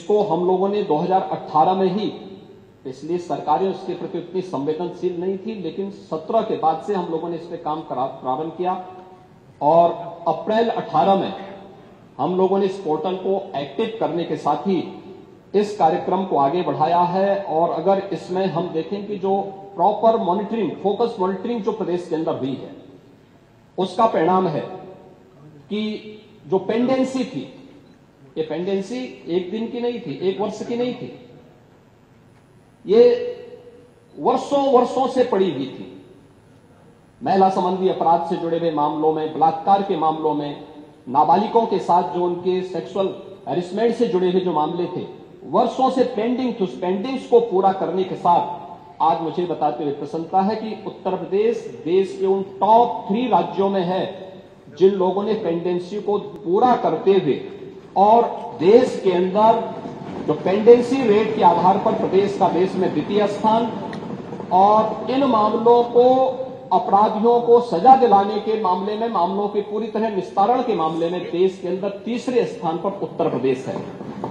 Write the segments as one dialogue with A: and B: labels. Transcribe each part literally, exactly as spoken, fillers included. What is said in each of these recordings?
A: जिसको हम लोगों ने दो हज़ार अठारह में ही, इसलिए सरकारें उसके प्रति उतनी संवेदनशील नहीं थी, लेकिन सत्रह के बाद से हम लोगों ने इस पर काम प्रारंभ किया और अप्रैल अठारह में हम लोगों ने इस पोर्टल को एक्टिव करने के साथ ही इस कार्यक्रम को आगे बढ़ाया है। और अगर इसमें हम देखें कि जो प्रॉपर मॉनिटरिंग, फोकस मॉनिटरिंग जो प्रदेश के अंदर हुई है, उसका परिणाम है कि जो पेंडेंसी थी, ये पेंडेंसी एक दिन की नहीं थी, एक वर्ष की नहीं थी, ये वर्षों वर्षों से पड़ी हुई थी। महिला संबंधी अपराध से जुड़े हुए मामलों में, बलात्कार के मामलों में, नाबालिगों के साथ जो उनके सेक्सुअल हैरेसमेंट से जुड़े हुए जो मामले थे, वर्षों से पेंडिंग थे। उस पेंडिंग्स को पूरा करने के साथ आज मुझे बताते हुए प्रसन्नता है कि उत्तर प्रदेश देश के उन टॉप थ्री राज्यों में है जिन लोगों ने पेंडेंसी को पूरा करते हुए, और देश के अंदर जो पेंडेंसी रेट के आधार पर प्रदेश का देश में द्वितीय स्थान, और इन मामलों को, अपराधियों को सजा दिलाने के मामले में, मामलों के पूरी तरह निस्तारण के मामले में देश के अंदर तीसरे स्थान पर उत्तर प्रदेश है।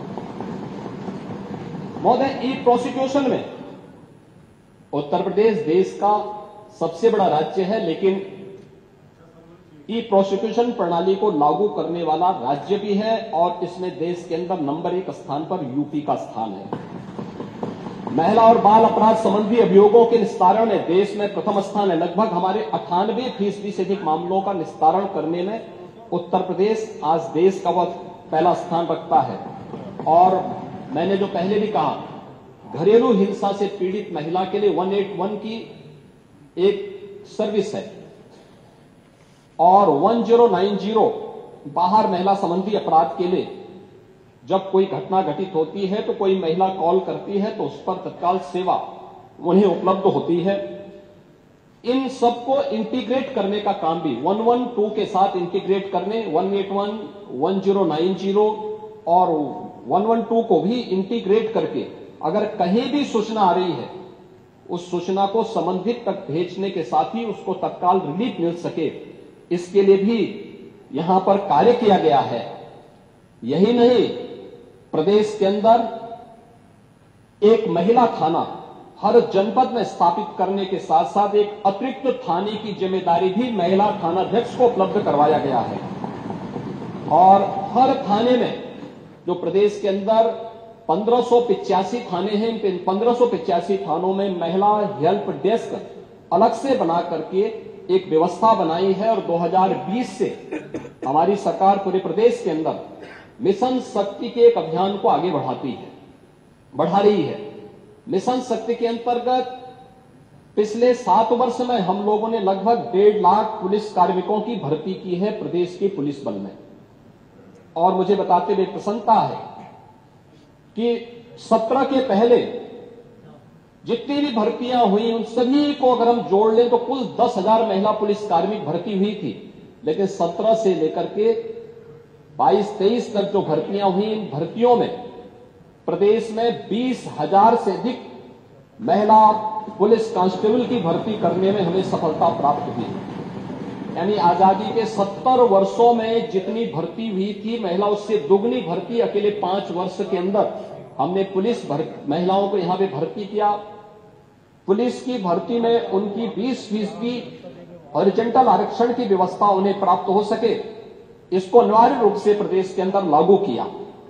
A: महोदय, ई प्रोसिक्यूशन में उत्तर प्रदेश देश का सबसे बड़ा राज्य है, लेकिन ई प्रोसिक्यूशन प्रणाली को लागू करने वाला राज्य भी है, और इसमें देश के अंदर नंबर एक स्थान पर यूपी का स्थान है। महिला और बाल अपराध संबंधी अभियोगों के निस्तारण में देश में प्रथम स्थान है। लगभग हमारे अट्ठानबे फीसदी से अधिक मामलों का निस्तारण करने में उत्तर प्रदेश आज देश का वह पहला स्थान रखता है। और मैंने जो पहले भी कहा, घरेलू हिंसा से पीड़ित महिला के लिए एक सौ इक्यासी की एक सर्विस है, और एक हज़ार नब्बे बाहर महिला संबंधी अपराध के लिए जब कोई घटना घटित होती है तो कोई महिला कॉल करती है तो उस पर तत्काल सेवा उन्हें उपलब्ध होती है। इन सबको इंटीग्रेट करने का काम भी एक सौ बारह के साथ इंटीग्रेट करने, एक सौ इक्यासी, एक हज़ार नब्बे और एक सौ बारह को भी इंटीग्रेट करके अगर कहीं भी सूचना आ रही है, उस सूचना को संबंधित तक भेजने के साथ ही उसको तत्काल रिलीफ मिल सके, इसके लिए भी यहां पर कार्य किया गया है। यही नहीं, प्रदेश के अंदर एक महिला थाना हर जनपद में स्थापित करने के साथ साथ एक अतिरिक्त थाने की जिम्मेदारी भी महिला थानाध्यक्ष को उपलब्ध करवाया गया है। और हर थाने में, जो प्रदेश के अंदर पंद्रह सौ पिचासी थाने हैं, इन पंद्रह सौ पिचासी थानों में महिला हेल्प डेस्क अलग से बना करके एक व्यवस्था बनाई है। और दो हज़ार बीस से हमारी सरकार पूरे प्रदेश के अंदर मिशन शक्ति के एक अभियान को आगे बढ़ाती है, बढ़ा रही है। मिशन शक्ति के अंतर्गत पिछले सात वर्ष में हम लोगों ने लगभग डेढ़ लाख पुलिस कार्मिकों की भर्ती की है प्रदेश के पुलिस बल में। और मुझे बताते हुए प्रसन्नता है कि सत्रह के पहले जितनी भी भर्तियां हुई उन सभी को अगर हम जोड़ लें तो कुल दस हजार महिला पुलिस कार्मिक भर्ती हुई थी। लेकिन सत्रह से लेकर के बाईस तेईस तक जो भर्तियां हुई, इन भर्तियों में प्रदेश में बीस हजार से अधिक महिला पुलिस कांस्टेबल की भर्ती करने में हमें सफलता प्राप्त हुई। यानी आजादी के सत्तर वर्षों में जितनी भर्ती हुई थी महिला, उससे दुगनी भर्ती अकेले पांच वर्ष के अंदर हमने पुलिस महिलाओं को यहां पे भर्ती किया। पुलिस की भर्ती में उनकी बीस फीसदी हॉरिजॉन्टल आरक्षण की व्यवस्था उन्हें प्राप्त हो सके, इसको अनिवार्य रूप से प्रदेश के अंदर लागू किया।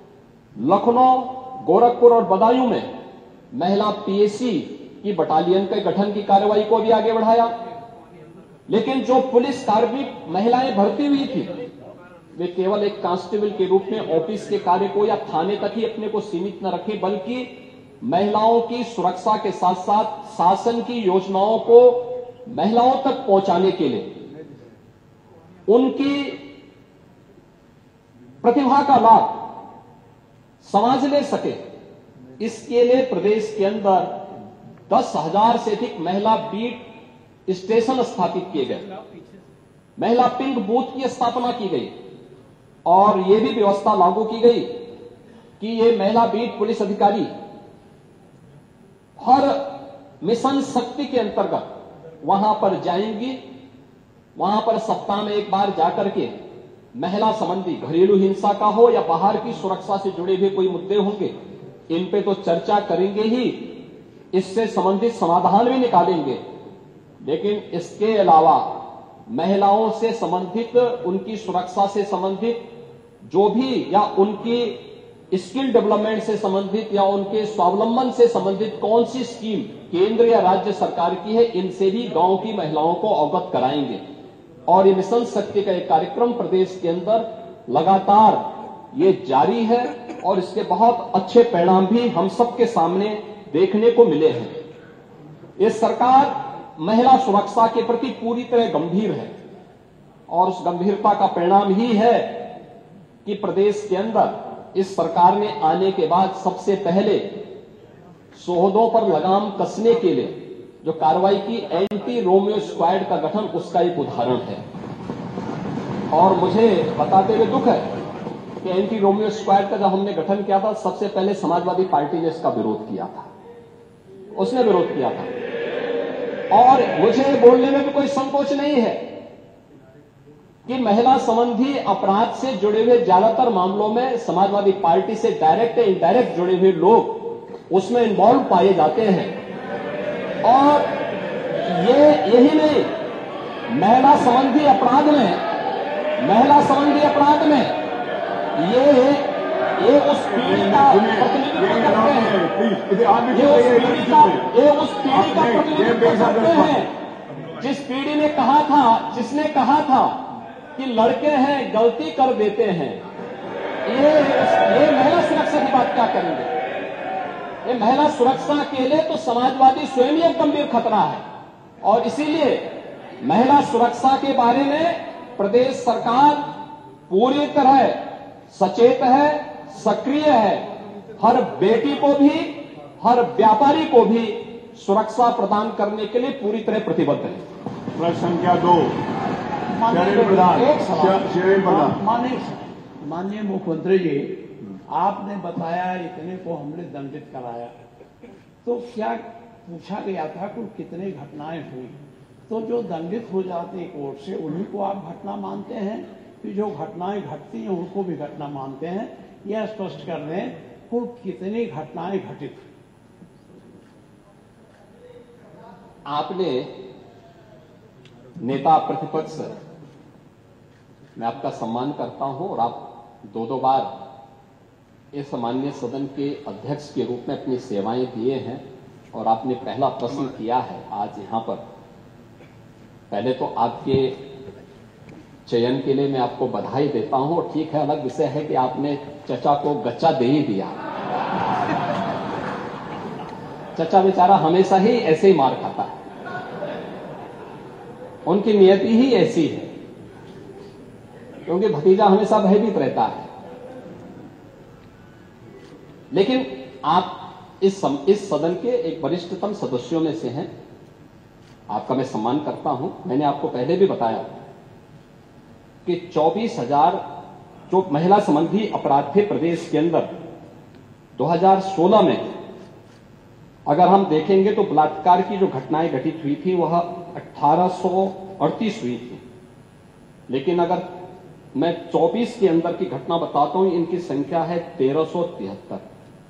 A: लखनऊ, गोरखपुर और बदायूं में महिला पीएसी की बटालियन के गठन की कार्रवाई को भी आगे बढ़ाया। लेकिन जो पुलिस कार्मिक महिलाएं भर्ती हुई थी, वे केवल एक कांस्टेबल के रूप में ऑफिस के कार्य को या थाने तक ही अपने को सीमित न रखे, बल्कि महिलाओं की सुरक्षा के साथ साथ शासन की योजनाओं को महिलाओं तक पहुंचाने के लिए उनकी प्रतिभा का लाभ समाज ले सके, इसके लिए प्रदेश के अंदर दस हजार से अधिक महिला बीट स्टेशन स्थापित किए गए, महिला पिंक बूथ की स्थापना की गई। और यह भी व्यवस्था लागू की गई कि ये महिला बीट पुलिस अधिकारी हर मिशन शक्ति के अंतर्गत वहां पर जाएंगी, वहां पर सप्ताह में एक बार जाकर के महिला संबंधी घरेलू हिंसा का हो या बाहर की सुरक्षा से जुड़े हुए कोई मुद्दे होंगे, इन पे तो चर्चा करेंगे ही, इससे संबंधित समाधान भी निकालेंगे, लेकिन इसके अलावा महिलाओं से संबंधित, उनकी सुरक्षा से संबंधित जो भी, या उनकी स्किल डेवलपमेंट से संबंधित या उनके स्वावलंबन से संबंधित कौन सी स्कीम केंद्र या राज्य सरकार की है, इनसे भी गांव की महिलाओं को अवगत कराएंगे। और ये मिशन शक्ति का एक कार्यक्रम प्रदेश के अंदर लगातार ये जारी है और इसके बहुत अच्छे परिणाम भी हम सबके सामने देखने को मिले हैं। ये सरकार महिला सुरक्षा के प्रति पूरी तरह गंभीर है और उस गंभीरता का परिणाम ही है कि प्रदेश के अंदर इस सरकार ने आने के बाद सबसे पहले सोहदों पर लगाम कसने के लिए जो कार्रवाई की, एंटी रोमियो स्क्वाड का गठन, उसका एक उदाहरण है। और मुझे बताते हुए दुख है कि एंटी रोमियो स्क्वाड का जब हमने गठन किया था, सबसे पहले समाजवादी पार्टी ने इसका विरोध किया था, उसने विरोध किया था। और मुझे बोलने में भी कोई संकोच नहीं है कि महिला संबंधी अपराध से जुड़े हुए ज्यादातर मामलों में समाजवादी पार्टी से डायरेक्ट या इनडायरेक्ट जुड़े हुए लोग उसमें इन्वॉल्व पाए जाते हैं। और ये यही नहीं, महिला संबंधी अपराध में महिला संबंधी अपराध में ये ये उस पीढ़ी का प्रतिनिधित्व करते हैं, ये उस पीढ़ी का ये उस पीढ़ी का प्रतिनिधित्व करते हैं जिस पीढ़ी ने कहा था, जिसने कहा था कि लड़के हैं गलती कर देते हैं। ये ये महिला सुरक्षा की बात क्या करेंगे? ये महिला सुरक्षा के लिए तो समाजवादी स्वयं ही एक गंभीर खतरा है। और इसीलिए महिला सुरक्षा के बारे में प्रदेश सरकार पूरी तरह सचेत है, सक्रिय है। हर बेटी को भी, हर व्यापारी को भी सुरक्षा प्रदान करने के लिए पूरी तरह प्रतिबद्ध है।
B: प्रश्न संख्या दो,
C: माननीय माननीय मुख्यमंत्री जी, आपने बताया इतने को हमने दंडित कराया, तो क्या पूछा गया था कुल कितनी घटनाएं हुई? तो जो दंडित हो जाते हैं कोर्ट से, उन्हीं को आप घटना मानते हैं कि जो घटनाएं घटती हैं उनको भी घटना मानते हैं? यह स्पष्ट कर दें कुल कितनी घटनाएं घटित?
A: आपने नेता प्रतिपक्ष, मैं आपका सम्मान करता हूं और आप दो दो बार इस माननीय सदन के अध्यक्ष के रूप में अपनी सेवाएं दिए हैं और आपने पहला प्रश्न किया है आज यहां पर। पहले तो आपके चयन के लिए मैं आपको बधाई देता हूं। और ठीक है, अलग विषय है कि आपने चचा को गच्चा दे ही दिया। चचा बेचारा हमेशा ही ऐसे ही मार खाता है, उनकी नियति ही ऐसी है, क्योंकि भतीजा हमेशा भयभीत रहता है। लेकिन आप इस सम, इस सदन के एक वरिष्ठतम सदस्यों में से हैं, आपका मैं सम्मान करता हूं। मैंने आपको पहले भी बताया कि चौबीस हजार जो महिला संबंधी अपराध थे प्रदेश के अंदर, दो हज़ार सोलह में अगर हम देखेंगे तो बलात्कार की जो घटनाएं घटित हुई थी वह अठारह सौ अड़तीस हुई थी। लेकिन अगर मैं चौबीस के अंदर की घटना बताता हूं, इनकी संख्या है तेरह सौ तिहत्तर।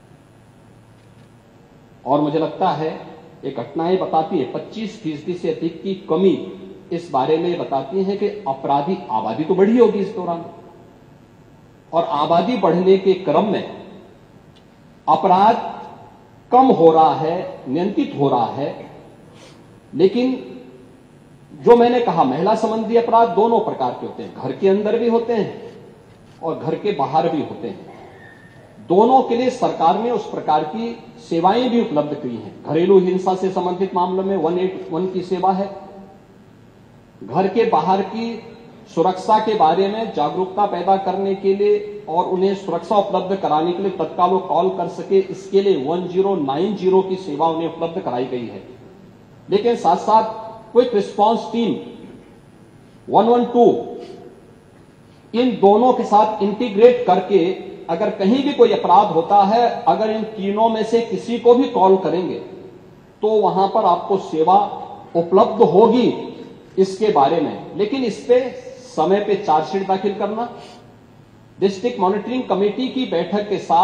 A: और मुझे लगता है ये घटनाएं बताती है पच्चीस फीसदी से अधिक की कमी इस बारे में बताती है कि अपराधी आबादी तो बढ़ी होगी इस दौरान, और आबादी बढ़ने के क्रम में अपराध कम हो रहा है, नियंत्रित हो रहा है। लेकिन जो मैंने कहा, महिला संबंधी अपराध दोनों प्रकार के होते हैं, घर के अंदर भी होते हैं और घर के बाहर भी होते हैं। दोनों के लिए सरकार ने उस प्रकार की सेवाएं भी उपलब्ध की हैं। घरेलू हिंसा से संबंधित मामलों में वन एट वन की सेवा है। घर के बाहर की सुरक्षा के बारे में जागरूकता पैदा करने के लिए और उन्हें सुरक्षा उपलब्ध कराने के लिए तत्काल वो कॉल कर सके, इसके लिए वन जीरो नाइन जीरो की सेवा उन्हें उपलब्ध कराई गई है। लेकिन साथ साथ quick response team one one two, इन दोनों के साथ इंटीग्रेट करके अगर कहीं भी कोई अपराध होता है, अगर इन तीनों में से किसी को भी कॉल करेंगे तो वहां पर आपको सेवा उपलब्ध होगी इसके बारे में। लेकिन इस पे समय पे चार्जशीट दाखिल करना, डिस्ट्रिक्ट मॉनिटरिंग कमेटी की बैठक के साथ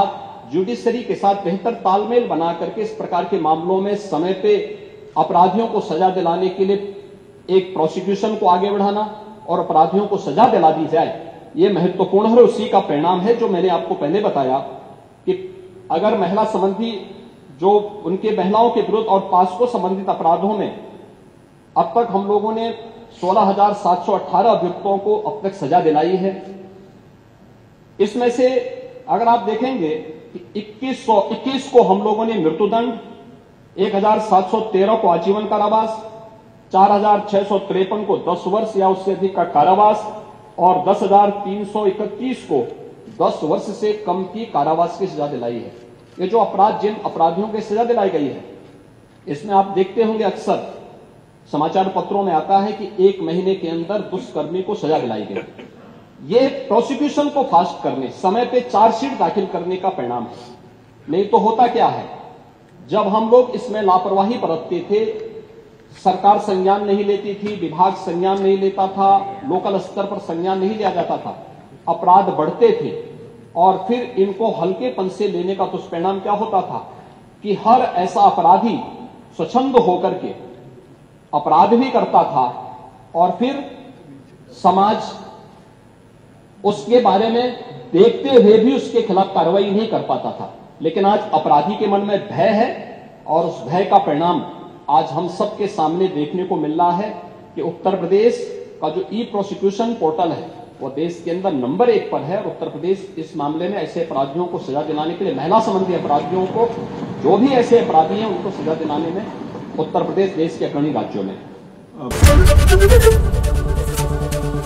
A: जुडिशरी के साथ बेहतर तालमेल बना करके इस प्रकार के मामलों में समय पे अपराधियों को सजा दिलाने के लिए एक प्रोसिक्यूशन को आगे बढ़ाना और अपराधियों को सजा दिला दी जाए, यह महत्वपूर्ण है। उसी का परिणाम है जो मैंने आपको पहले बताया कि अगर महिला संबंधी जो उनके महिलाओं के विरुद्ध और पास्को संबंधित अपराधों में अब तक हम लोगों ने सोलह हजार सात सौ अठारह अभियुक्तों को अब तक सजा दिलाई है। इसमें से अगर आप देखेंगे कि इक्कीस सौ इक्कीस को हम लोगों ने मृत्युदंड, एक हजार सात सौ तेरह को आजीवन कारावास, चार हजार छह सौ तिरपन को दस वर्ष या उससे अधिक का कारावास और दस हजार तीन सौ इकतीस को दस वर्ष से कम की कारावास की सजा दिलाई है। ये जो अपराध जिन अपराधियों की सजा दिलाई गई है, इसमें आप देखते होंगे अक्सर समाचार पत्रों में आता है कि एक महीने के अंदर दुष्कर्मी को सजा दिलाई गई। ये प्रोसिक्यूशन को फास्ट करने, समय पे चार्जशीट दाखिल करने का परिणाम है। नहीं तो होता क्या है, जब हम लोग इसमें लापरवाही बरतते थे, सरकार संज्ञान नहीं लेती थी, विभाग संज्ञान नहीं लेता था, लोकल स्तर पर संज्ञान नहीं लिया जाता था, अपराध बढ़ते थे और फिर इनको हल्केपन से लेने का दुष्परिणाम क्या होता था कि हर ऐसा अपराधी स्वच्छंद होकर के अपराध भी करता था और फिर समाज उसके बारे में देखते हुए भी उसके खिलाफ कार्रवाई नहीं कर पाता था। लेकिन आज अपराधी के मन में भय है और उस भय का परिणाम आज हम सबके सामने देखने को मिल रहा है कि उत्तर प्रदेश का जो ई प्रोसिक्यूशन पोर्टल है वो देश के अंदर नंबर एक पर है और उत्तर प्रदेश इस मामले में ऐसे अपराधियों को सजा दिलाने के लिए, महिला संबंधी अपराधियों को, जो भी ऐसे अपराधी हैं उनको सजा दिलाने में उत्तर प्रदेश देश के अग्रणी राज्यों में।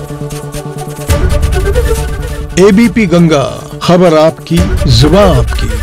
B: एबीपी गंगा, खबर आपकी, जुबान आपकी।